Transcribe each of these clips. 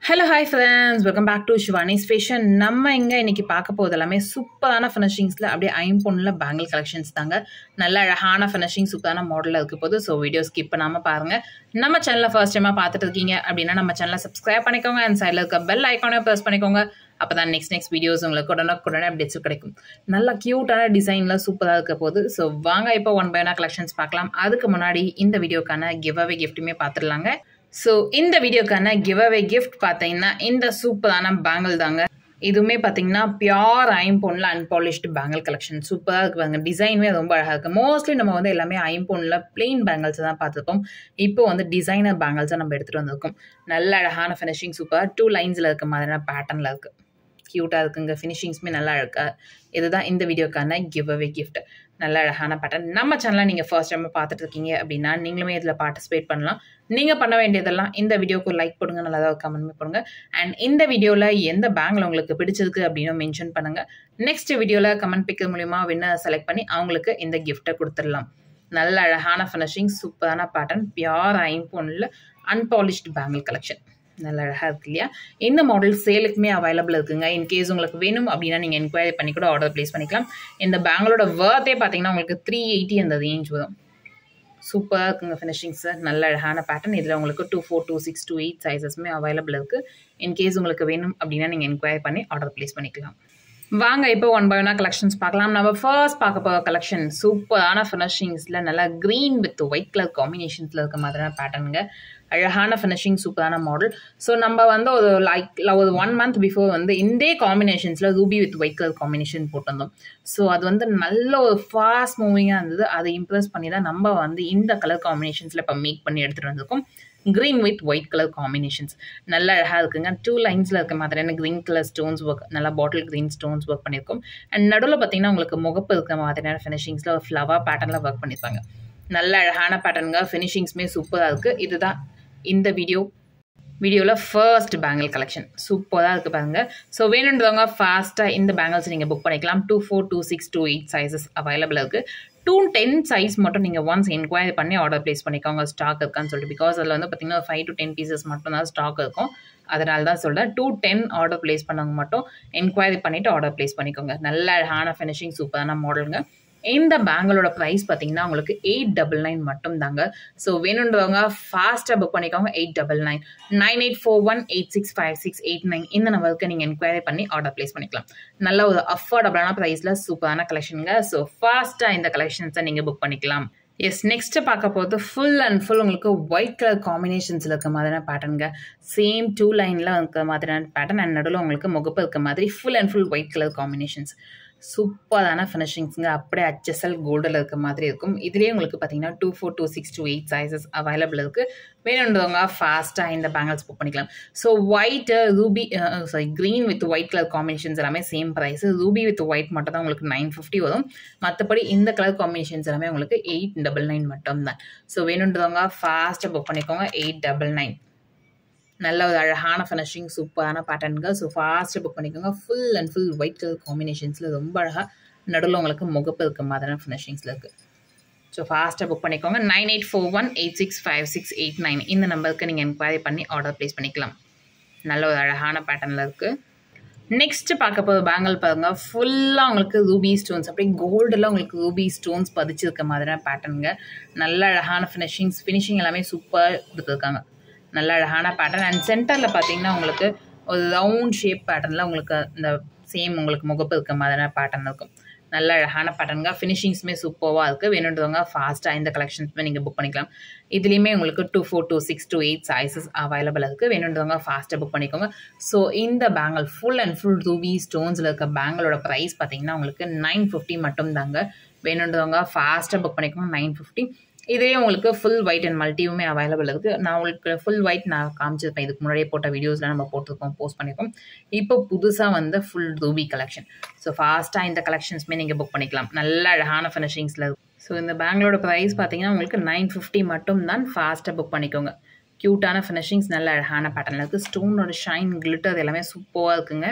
Hello, hi friends. Welcome back to Shivani's Fashion. நம்ம இங்க இன்னைக்கு பார்க்க போறது எல்லாமே சூப்பரான ஃபினிஷிங்ஸ்ல அப்படியே ஐம்பொன்ல பேங்கிள் கலெக்ஷன்ஸ் தாங்க. நல்ல அழகான ஃபினிஷிங் சூப்பரான மாடல்ல இருக்க போது. ஸோ வீடியோ ஸ்கிப் பண்ணாம பாருங்க. நம்ம சேனலை ஃபர்ஸ்ட் டைமா பார்த்துட்டு இருக்கீங்க அப்படின்னா நம்ம சேனலை சப்ஸ்கிரைப் பண்ணிக்கோங்க அண்ட் சைடில் இருக்க பெல் ஐக்கானை ப்ரெஸ் பண்ணிக்கோங்க. அப்பதான் நெக்ஸ்ட் வீடியோஸ் உங்களுக்கு உடனே அப்டேட்ஸ் கிடைக்கும். நல்ல கியூட்டான டிசைன்ல சூப்பராக இருக்க போது. ஸோ வாங்க இப்போ ஒன் பை ஒன்னா கலெக்ஷன்ஸ் பார்க்கலாம். அதுக்கு முன்னாடி இந்த வீடியோக்கான கிவ் அவே கிஃப்ட்டுமே பார்த்துடலாங்க. ஸோ இந்த வீடியோக்கான கிவ் அவே கிஃப்ட் பார்த்தீங்கன்னா இந்த சூப்பரான பேங்கிள் தாங்க. இதுவுமே பார்த்தீங்கன்னா பியோர் ஐம்பொன்ல அன்பாலிஷ்டு பேங்கிள் கலெக்ஷன் சூப்பராக இருக்கு பாருங்க. டிசைனுமே ரொம்ப அழகாக இருக்குது. மோஸ்ட்லி நம்ம வந்து எல்லாமே ஐம்பொன்ல பிளெயின் பேங்கிள்ஸ் தான் பார்த்துருப்போம். இப்போ வந்து டிசைனர் பேங்கிள்ஸாக நம்ம எடுத்துகிட்டு வந்திருக்கோம். நல்ல அழகான ஃபினிஷிங் சூப்பராக 2 லைன்ஸில் இருக்க மாதிரியான பேட்டர்னில் இருக்குது. க்யூட்டாக இருக்குங்க. ஃபினிஷிங்ஸுமே நல்லா இருக்கா. இதுதான் இந்த வீடியோக்கான கிவ் அவே கிஃப்ட். நல்ல அழகான பேட்டர்ன். நம்ம சேனலை நீங்கள் ஃபர்ஸ்ட் டைம் பார்த்துட்டு இருக்கீங்க அப்படின்னா நீங்களுமே இதில் பார்ட்டிசிபேட் பண்ணலாம். நீங்கள் பண்ண வேண்டியதெல்லாம் இந்த வீடியோக்கு லைக் போடுங்க, நல்லதாக கமெண்ட் பண்ணுங்க. அண்ட் இந்த வீடியோவில் எந்த பேங்கில் உங்களுக்கு பிடிச்சிருக்கு அப்படின்னு மென்ஷன் பண்ணுங்கள். நெக்ஸ்ட் வீடியோவில் கமெண்ட் பிக்கிறது மூலிமா வின்னர் செலக்ட் பண்ணி அவங்களுக்கு இந்த கிஃப்ட்டை கொடுத்துடலாம். நல்ல அழகான ஃபினிஷிங் சூப்பரான பேட்டர்ன் பியோர் ஐம்பொன்ல அன்பாலிஷ்டு பேங்கிள் கலெக்ஷன் நல்ல அழகாக இருக்கு இல்லையா. இந்த மாடல் சேலுக்குமே அவைலபிள் இருக்குங்க. இன்கேஸ் உங்களுக்கு வேணும் அப்படின்னா நீங்கள் என்கொயரி பண்ணி கூட ஆர்டர் ப்ளேஸ் பண்ணிக்கலாம். இந்த பேங்கிளோட வர்த்தே பார்த்தீங்கன்னா உங்களுக்கு 380 அந்த ரேஞ்ச் வரும். சூப்பராக இருக்குங்க ஃபினிஷிங்ஸு. நல்ல அழகான பேட்டர்ன். இதில் உங்களுக்கு 24, 26, 28 சைஸஸ்மே அவைலபிள் இருக்குது. இன்கேஸ் உங்களுக்கு வேணும் அப்படின்னா நீங்கள் என்கொயரி பண்ணி ஆர்டர் ப்ளேஸ் பண்ணிக்கலாம். வாங்க இப்போ ஒன் பை ஒன்னா கலெக்ஷன்ஸ் பார்க்கலாம். நம்ம ஃபர்ஸ்ட் பார்க்க போகிற கலெக்ஷன் சூப்பரான ஃபினிஷிங்ஸில் நல்லா க்ரீன் வித் ஒயிட் கலர் காம்பினேஷன்ஸில் இருக்க மாதிரியான பேட்டர்னுங்க. அழகான ஃபினிஷிங் சூப்பரான மாடல். ஸோ நம்ம வந்து ஒரு ஒரு 1 month பிஃபோர் வந்து இந்த காம்பினேஷன்ஸில் ruby with white colour combination போட்டிருந்தோம். ஸோ அது வந்து நல்ல ஒரு ஃபாஸ்ட் மூவிங்காக இருந்தது. அதை இம்ப்ரெஸ் பண்ணி தான் நம்ம வந்து இந்த கலர் காம்பினேஷன்ஸில் இப்போ மேக் பண்ணி எடுத்துகிட்டு வந்திருக்கோம். Green with white colour combinations நல்ல அழகாக இருக்குங்க. 2 லைன்ஸில் இருக்க மாதிரியான க்ரீன் கலர் ஸ்டோன்ஸ் ஒர்க், நல்லா பாட்டில் க்ரீன் ஸ்டோன்ஸ் ஒர்க் பண்ணியிருக்கோம். அண்ட் நடுவில் பார்த்தீங்கன்னா உங்களுக்கு முகப்பு இருக்க மாதிரியான ஃபினிஷிங்ஸில் ஒரு ஃப்ளவர் பேட்டர்னில் ஒர்க் பண்ணியிருப்பாங்க. நல்ல அழகான பேட்டர்னுங்க. ஃபினிஷிங்ஸுமே சூப்பராக இருக்குது. இதுதான் இந்த வீடியோவில் ஃபர்ஸ்ட் பேங்கிள் கலெக்ஷன் சூப்பராக இருக்குது பாருங்க. ஸோ வேணுன்றவங்க ஃபாஸ்ட்டாக இந்த பேங்கிள்ஸ் நீங்கள் புக் பண்ணிக்கலாம். 24, 26, 28 சைஸஸ் அவைலபிள் இருக்குது. 210 சைஸ் மட்டும் நீங்கள் ஒன்ஸ் என்கொயரி பண்ணி ஆர்டர் ப்ளேஸ் பண்ணிக்கோங்க ஸ்டாக் இருக்கான்னு சொல்லிட்டு. பிகாஸ் அதில் வந்து பார்த்தீங்கன்னா 5 to 10 பீசஸ் மட்டும் தான் ஸ்டாக் இருக்கும். அதனால தான் சொல்கிறேன். 210 ஆர்டர் ப்ளேஸ் பண்ணவங்க மட்டும் என்கொயரி பண்ணிவிட்டு ஆர்டர் ப்ளேஸ் பண்ணிக்கோங்க. நல்ல அழகான ஃபினிஷிங் சூப்பரான மாடலுங்க. இந்த பேங்கிளோட ப்ரைஸ் பார்த்தீங்கன்னா உங்களுக்கு 899 மட்டும் தாங்க. ஸோ வேணுன்றவங்க ஃபாஸ்ட்டாக புக் பண்ணிக்கோங்க. 899 9841865689 இந்த நம்பருக்கு நீங்கள் என்கொயரி பண்ணி ஆர்டர் ப்ளேஸ் பண்ணிக்கலாம். நல்ல ஒரு அஃபோர்டபுளான ப்ரைஸில் சூப்பரான கலெக்ஷனுங்க. ஸோ ஃபாஸ்ட்டாக இந்த கலெக்ஷன்ஸை நீங்கள் புக் பண்ணிக்கலாம். எஸ், நெக்ஸ்ட்டு பார்க்க போகிறது ஃபுல் அண்ட் ஃபுல் உங்களுக்கு ஒயிட் கலர் காம்பினேஷன்ஸில் இருக்க மாதிரியான பேட்டர்னுங்க. சேம் 2 லைனில் இருக்க மாதிரியான பேட்டர்ன் அண்ட் நடுவில் உங்களுக்கு முகப்பு இருக்க மாதிரி full and full white colour combinations சூப்பரான ஃபினிஷிங்ஸுங்க. அப்படியே HSL கோல்டில் இருக்க மாதிரி இருக்கும். இதுலேயே உங்களுக்கு பார்த்தீங்கன்னா 24, 26, 28 சைஸஸ் அவைலபிள் இருக்குது. வேணுன்றவங்க ஃபாஸ்ட்டாக இந்த பேங்கிள்ஸ் புக் பண்ணிக்கலாம். So white green with white colour combinations எல்லாமே same price. Ruby with white மட்டும் தான் உங்களுக்கு 950 வரும். மற்றபடி இந்த கலர் காம்பினேஷன்ஸ் எல்லாமே உங்களுக்கு 899 மட்டும் தான். ஸோ வேணுன்றவங்க ஃபாஸ்ட்டாக புக் பண்ணிக்கோங்க. 899 நல்ல ஒரு அழகான ஃபினிஷிங் சூப்பரான பேட்டர்னுங்க. ஸோ ஃபாஸ்ட்டாக புக் பண்ணிக்கோங்க. Full and full white colour காம்பினேஷன்ஸில் ரொம்ப அழகாக நடுவில் உங்களுக்கு முகப்பு இருக்க மாதிரியான ஃபினிஷிங்ஸில் இருக்குது. ஸோ ஃபாஸ்ட்டாக புக் பண்ணிக்கோங்க. 9841865689 இந்த நம்பருக்கு நீங்கள் என்கொயரி பண்ணி ஆர்டர் ப்ளேஸ் பண்ணிக்கலாம். நல்ல ஒரு அழகான பேட்டர்னில் இருக்குது. நெக்ஸ்ட் பார்க்க போகிற பேங்கிள் பாருங்க. ஃபுல்லாக உங்களுக்கு ரூபி ஸ்டோன்ஸ், அப்படியே கோல்டில் உங்களுக்கு ரூபி ஸ்டோன்ஸ் பதிச்சிருக்க மாதிரியான பேட்டர்னுங்க. நல்ல அழகான ஃபினிஷிங் எல்லாமே சூப்பராக கொடுத்துருக்காங்க. நல்ல அழகான பேட்டர்ன். அண்ட் சென்டரில் பார்த்தீங்கன்னா உங்களுக்கு ஒரு ரவுண்ட் ஷேப் பேட்டர்னில் உங்களுக்கு இந்த சேம் உங்களுக்கு முகப்பு இருக்க மாதிரியான பேட்டர்ன் இருக்கும். நல்ல அழகான பேட்டர்னுங்க. ஃபினிஷிங்ஸுமே சூப்பராக இருக்குது. வேணுன்றவங்க ஃபாஸ்ட்டாக இந்த கலெக்ஷன்ஸுமே நீங்கள் புக் பண்ணிக்கலாம். இதுலேயுமே உங்களுக்கு 24, 26, 28 சைஸஸ் அவைலபிள் இருக்குது. வேணுன்றவங்க ஃபாஸ்ட்டாக புக் பண்ணிக்கோங்க. ஸோ இந்த bangle full and full ruby ஸ்டோன்ஸில் இருக்க பேங்கிளோட ப்ரைஸ் பார்த்தீங்கன்னா உங்களுக்கு 950 மட்டும் தாங்க. வேணுன்றவங்க ஃபாஸ்ட்டாக புக் பண்ணிக்கோங்க. 950. இதே உங்களுக்கு ஃபுல் ஒயிட் அண்ட் மல்டியுமே அவைலபிள் இருக்குது. நான் உங்களுக்கு ஃபுல் ஒயிட் நான் காமிச்சிருப்பேன். இதுக்கு முன்னாடியே போட்ட வீடியோஸில் நம்ம போஸ்ட் பண்ணியிருக்கோம். இப்போ புதுசாக வந்து ஃபுல் ரூபி கலெக்ஷன். ஸோ ஃபாஸ்ட்டாக இந்த கலெக்ஷன்ஸுமே நீங்கள் புக் பண்ணிக்கலாம். நல்ல அழகான ஃபினிஷிங்ஸில் இருக்குது. ஸோ இந்த பேங்கிளோட ப்ரைஸ் பார்த்தீங்கன்னா உங்களுக்கு 950 மட்டும் தான். ஃபாஸ்ட்டாக புக் பண்ணிக்கோங்க. க்யூட்டான ஃபினிஷிங்ஸ் நல்ல அழகான பேட்டர்னில் இருக்குது. ஸ்டோனோட ஷைன், கிளிட்டர் எல்லாமே சூப்பராக இருக்குங்க.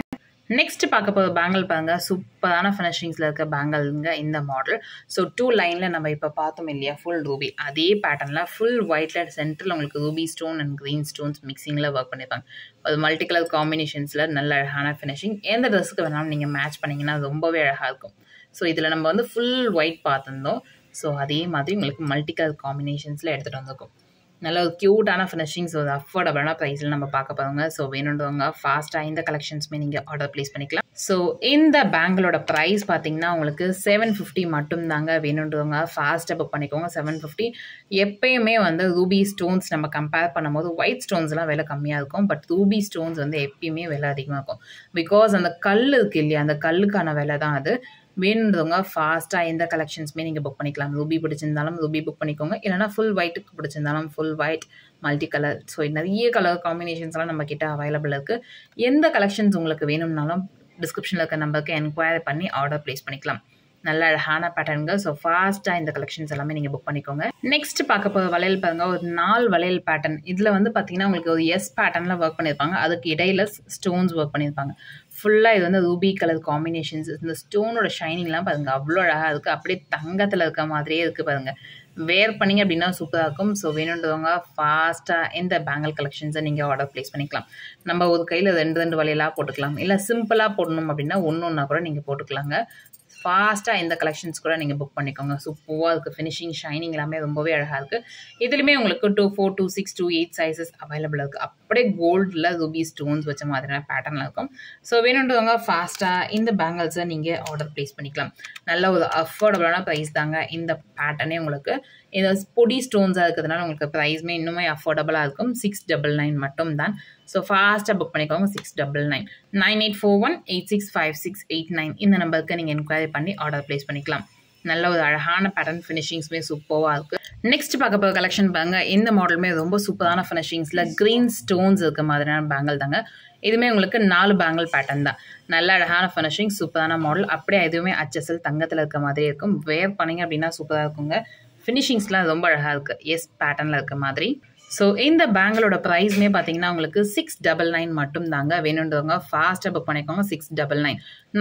நெக்ஸ்ட் பார்க்க போகிற பேங்கிள் பாருங்க, சூப்பரான ஃபினிஷிங்ஸில் இருக்க பேங்கிள்ங்க இந்த மாடல். ஸோ 2 லைனில் நம்ம இப்போ பார்த்தோம் இல்லையா, ஃபுல் ரூபி அதே பேட்டர்னில் ஃபுல் ஒயிட்டில் சென்டரில் உங்களுக்கு ruby stone and green stones மிக்சிங்கில் ஒர்க் பண்ணியிருப்பாங்க. அது மல்டி கலர் காம்பினேஷன்ஸில் நல்ல அழகான ஃபினிஷிங். எந்த ட்ரெஸ்ஸுக்கு வேணாலும் நீங்கள் மேட்ச் பண்ணிங்கன்னா ரொம்பவே அழகாக இருக்கும். ஸோ இதில் நம்ம வந்து ஃபுல் ஒயிட் பார்த்துருந்தோம். ஸோ அதே மாதிரி உங்களுக்கு மல்டி கலர் காம்பினேஷன்ஸில் எடுத்துகிட்டு வந்திருக்கும். நல்ல ஒரு க்யூட்டான ஃபினிஷிங்ஸ், ஒரு அஃபோர்டபுளான ப்ரைஸில் நம்ம பார்க்க போகிறோங்க. ஸோ வேணுன்றவங்க ஃபாஸ்ட்டாக இந்த கலெக்ஷன்ஸுமே நீங்கள் ஆர்டர் ப்ளேஸ் பண்ணிக்கலாம். ஸோ இந்த பேங்கிளோட ப்ரைஸ் பார்த்தீங்கன்னா உங்களுக்கு 750 மட்டும்தாங்க. வேணுன்றவங்க ஃபாஸ்ட்டாக புக் பண்ணிக்கோங்க. 750. எப்பயுமே வந்து ரூபி ஸ்டோன்ஸ் நம்ம கம்பேர் பண்ணும்போது ஒயிட் ஸ்டோன்ஸ்லாம் விலை கம்மியாக இருக்கும். பட் ரூபி ஸ்டோன்ஸ் வந்து எப்பயுமே விலை அதிகமாக இருக்கும். பிகாஸ் அந்த கல் இருக்குது இல்லையா, அந்த கல்லுக்கான விலை தான் அது. வேணுன்றவங்க ஃபாஸ்ட்டாக எந்த கலெக்ஷன்ஸுமே நீங்கள் புக் பண்ணிக்கலாம். ரூபி பிடிச்சிருந்தாலும் ரூபி புக் பண்ணிக்கோங்க. இல்லைனா ஃபுல் ஒயிட்டுக்கு பிடிச்சிருந்தாலும் full white, multi colour, so நிறைய கலர் காம்பினேஷன்ஸ்லாம் நம்ம கிட்ட அவைலபிள் இருக்குது. எந்த கலெக்ஷன்ஸ் உங்களுக்கு வேணும்னாலும் டிஸ்கிரிப்ஷனில் இருக்க நம்பருக்கு என்கொயரி பண்ணி ஆர்டர் ப்ளேஸ் பண்ணிக்கலாம். நல்ல அழகான பேட்டர்னுங்க. ஸோ ஃபாஸ்ட்டாக இந்த கலெக்ஷன்ஸ் எல்லாமே நீங்கள் புக் பண்ணிக்கோங்க. நெக்ஸ்ட் பார்க்க போகிற வளையல் பாருங்க, ஒரு 4 வளையல் பேட்டர்ன். இதில் வந்து பார்த்தீங்கன்னா உங்களுக்கு ஒரு எஸ் பேட்டர்னில் ஒர்க் பண்ணியிருப்பாங்க. அதுக்கு இடையில ஸ்டோன்ஸ் ஒர்க் பண்ணியிருப்பாங்க. ஃபுல்லாக இது வந்து ரூபி கலர் காம்பினேஷன்ஸ். இந்த ஸ்டோனோட ஷைனிங்லாம் பாருங்கள் அவ்வளோ அழகாக இருக்குது. அப்படியே தங்கத்தில் இருக்க மாதிரியே இருக்குது பாருங்கள். வேர் பண்ணிங்க அப்படின்னா சூப்பராக இருக்கும். ஸோ வேணுன்றவங்க ஃபாஸ்ட்டாக இந்த பேங்கிள் கலெக்ஷன்ஸை நீங்கள் ஆர்டர் ப்ளேஸ் பண்ணிக்கலாம். நம்ம ஒரு கையில் 2 வளையலாக போட்டுக்கலாம். இல்லை சிம்பிளாக போடணும் அப்படின்னா ஒன்றா கூட நீங்கள் போட்டுக்கலாங்க. ஃபாஸ்ட்டாக இந்த கலெக்ஷன்ஸ் கூட நீங்கள் புக் பண்ணிக்கோங்க. சூப்பராக இருக்குது. ஃபினிஷிங், ஷைனிங் எல்லாமே ரொம்பவே அழகாக இருக்குது. இதுலையுமே உங்களுக்கு 2-4, 2-6, 2-8 சைஸஸ் அவைலபிள் இருக்குது. அப்படியே கோல்டில் ரூபி ஸ்டோன்ஸ் வச்ச மாதிரியான பேட்டர்னில் இருக்கும். ஸோ வேணுன்றவங்க ஃபாஸ்ட்டாக இந்த பேங்கிள்ஸை நீங்கள் ஆர்டர் ப்ளேஸ் பண்ணிக்கலாம். நல்ல ஒரு அஃபோர்டபுளான ப்ரைஸ் தாங்க இந்த பேட்டர்னே. உங்களுக்கு இந்த பொடி ஸ்டோன்ஸாக இருக்கிறதுனால உங்களுக்கு ப்ரைஸுமே இன்னுமே அஃபோர்டபுளாக இருக்கும். 699 மட்டும் தான். ஸோ ஃபாஸ்ட்டாக புக் பண்ணிக்கோங்க. 699 9841865689 இந்த நம்பருக்கு நீங்கள் என்கொயரி பண்ணி ஆர்டர் ப்ளேஸ் பண்ணிக்கலாம். நல்ல ஒரு அழகான பேட்டர்ன், ஃபினிஷிங்ஸுமே சூப்பராக இருக்குது. நெக்ஸ்ட் பார்க்க போகிற கலெக்ஷன் பாருங்க, இந்த மாடலுமே ரொம்ப சூப்பரான ஃபினிஷிங்ஸில் க்ரீன் ஸ்டோன்ஸ் இருக்க மாதிரியான பேங்கிள் தாங்க. இதுவுமே உங்களுக்கு 4 பேங்கிள் பேட்டர்ன் தான். நல்ல அழகான ஃபினிஷிங், சூப்பரான மாடல். அப்படியே எதுவுமே HSL தங்கத்தில் இருக்க மாதிரி இருக்கும். வேர் பண்ணிங்க அப்படின்னா சூப்பராக இருக்குங்க. ஃபினிஷிங்ஸ்லாம் ரொம்ப அழகாக இருக்குது. எஸ் பேட்டர்னில் இருக்க மாதிரி. ஸோ இந்த பேங்கிளோட ப்ரைஸ்மே பார்த்தீங்கன்னா உங்களுக்கு 699 மட்டும் தாங்க. வேணுன்றவங்க ஃபாஸ்ட்டாக புக் பண்ணிக்கோங்க. 699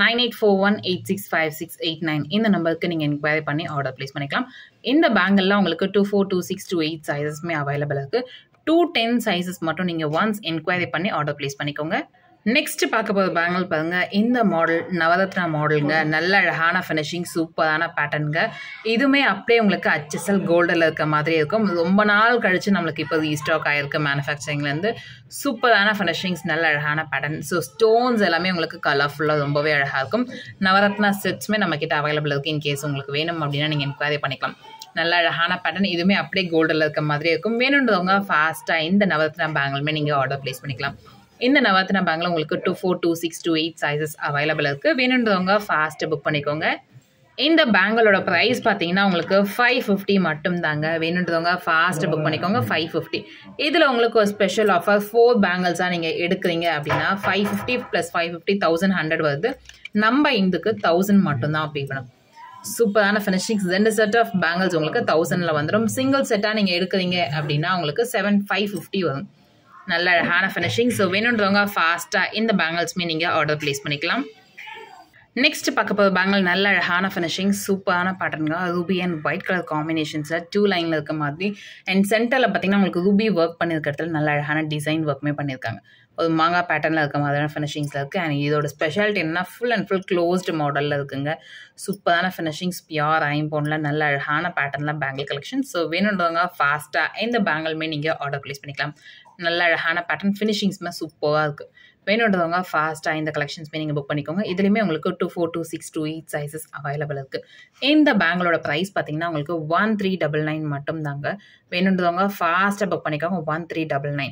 9841865689 இந்த நம்பருக்கு நீங்கள் என்கொயரி பண்ணி ஆர்டர் ப்ளேஸ் பண்ணிக்கலாம். இந்த பேங்கிளில் உங்களுக்கு 2-4, 2-6, 2-8 சைஸஸ்மே அவைலபிள் இருக்குது. 2-10 சைஸஸ் மட்டும் நீங்கள் ஒன்ஸ் என்கொயரி பண்ணி ஆர்டர் ப்ளேஸ் பண்ணிக்கோங்க. நெக்ஸ்ட் பார்க்க போகிற பேங்கிள் பாருங்க, இந்த மாடல் நவரத்னா மாடலுங்க. நல்ல அழகான ஃபினிஷிங், சூப்பரான பேட்டர்னுங்க. இதுவுமே அப்படியே உங்களுக்கு HSL கோல்டில் இருக்க மாதிரி இருக்கும். ரொம்ப நாள் கழிச்சு நம்மளுக்கு இப்போ ரீஸ்டாக் ஆகிருக்கு மேனுஃபேக்சரிங்லேருந்து. சூப்பரான ஃபினிஷிங்ஸ், நல்ல அழகான பேட்டர்ன். ஸோ ஸ்டோன்ஸ் எல்லாமே உங்களுக்கு கலர்ஃபுல்லாக ரொம்பவே அழகாக இருக்கும். நவரத்னா செட்ஸுமே நம்மக்கிட்ட அவைலபிள் இருக்குது. இன்கேஸ் உங்களுக்கு வேணும் அப்படின்னா நீங்கள் என்கொயரி பண்ணிக்கலாம். நல்ல அழகான பேட்டர்ன். இதுவுமே அப்படியே கோல்டில் இருக்க மாதிரி இருக்கும். வேணுன்றவங்க ஃபாஸ்ட்டாக இந்த நவரத்னா பேங்கிளுமே நீங்கள் ஆர்டர் ப்ளேஸ் பண்ணிக்கலாம். இந்த நவரத்னா பேங்கில் உங்களுக்கு 2-4, 2-6, 2-8 சைஸஸ் அவைலபிள் இருக்குது. வேணுன்றவங்க ஃபாஸ்ட்டு புக் பண்ணிக்கோங்க. இந்த பேங்கிளோட ப்ரைஸ் பார்த்தீங்கன்னா உங்களுக்கு 550 மட்டும் தாங்க. வேணுன்றவங்க ஃபாஸ்ட்டு புக் பண்ணிக்கோங்க. 550. இதில் உங்களுக்கு ஒரு ஸ்பெஷல் ஆஃபர் 4 பேங்கிள்ஸாக நீங்கள் எடுக்கிறீங்க அப்படின்னா 550 + 550 1100 வருது. நம்ம இதுக்கு 1000 மட்டும்தான் பே பண்ணணும். சூப்பரான ஃபினிஷிங்ஸ். 2 செட் ஆஃப் பேங்கிள்ஸ் உங்களுக்கு 1000ல் வந்துடும். சிங்கிள் செட்டாக நீங்கள் எடுக்கிறீங்க அப்படின்னா உங்களுக்கு 550 வரும். நல்ல அழகான ஃபினிஷிங். ஸோ வேணுன்றவங்க ஃபாஸ்ட்டாக இந்த பேங்கிள்ஸுமே நீங்கள் ஆர்டர் ப்ளேஸ் பண்ணிக்கலாம். நெக்ஸ்ட் பார்க்க போகிற பேங்கிள் நல்ல அழகான ஃபினிஷிங், சூப்பரான பேட்டர்னுங்க. ரூபி அண்ட் ஒயிட் கலர் காம்பினேஷன்ஸில் 2 லைனில் இருக்க மாதிரி. அண்ட் சென்டரில் பார்த்தீங்கன்னா உங்களுக்கு ரூபி ஒர்க் பண்ணியிருக்க இடத்துல நல்ல அழகான டிசைன் ஒர்க்குமே பண்ணியிருக்காங்க. ஒரு மாங்காய் பேட்டர்னில் இருக்க மாதிரியான ஃபினிஷிங்ஸில் இருக்குது. அண்ட் இதோட ஸ்பெஷாலிட்டி என்ன, ஃபுல் அண்ட் ஃபுல் க்ளோஸ்டு மாடலில் இருக்குங்க. சூப்பரான ஃபினிஷிங்ஸ், பியூர் ஐம்போனில் நல்ல அழகான பேட்டர்னில் பேங்கிள் கலெக்ஷன். ஸோ வேணுன்றவங்க ஃபாஸ்ட்டாக இந்த பேங்கிளுமே நீங்கள் ஆர்டர் ப்ளேஸ் பண்ணிக்கலாம். நல்ல அழகான பேட்டர்ன், ஃபினிஷிங்ஸ்மே சூப்பராக இருக்குது. வேணுன்றவங்க ஃபாஸ்ட்டாக இந்த கலெக்ஷன்ஸ்மே நீங்கள் புக் பண்ணிக்கோங்க. இதுலேயுமே உங்களுக்கு 2-4, 2-6, 2-8 சைஸஸ் அவைலபிள் இருக்குது. இந்த பேங்கிளோட ப்ரைஸ் பார்த்தீங்கன்னா உங்களுக்கு 1399 மட்டும் தாங்க. வேணுன்றவங்க ஃபாஸ்ட்டாக புக் பண்ணிக்கோங்க. 1399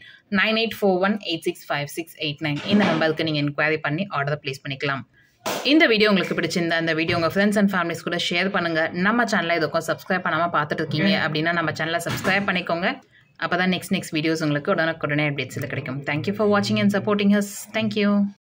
9841865689 இந்த நம்பருக்கு நீங்கள் என்கொயரி பண்ணி ஆர்டர் ப்ளேஸ் பண்ணிக்கலாம். இந்த வீடியோ உங்களுக்கு பிடிச்சிருந்தா இந்த வீடியோ உங்கள் ஃப்ரெண்ட்ஸ் அண்ட் ஃபேமிலிஸ் கூட ஷேர் பண்ணுங்கள். நம்ம சேனலை இதுக்கும் சப்ஸ்கிரைப் பண்ணாமல் பார்த்துட்டு இருக்கீங்க அப்படின்னா நம்ம சேனலை சப்ஸ்கிரைப் பண்ணிக்கோங்க. அப்போ தான் நெக்ஸ்ட் வீடியோஸ் உங்களுக்கு உடனே அப்டேட்ஸில் கிடைக்கும். தேங்க்யூ ஃபார் வாட்சிங் அண்ட் சப்போர்ட்டிங் அஸ். தேங்க்யூ.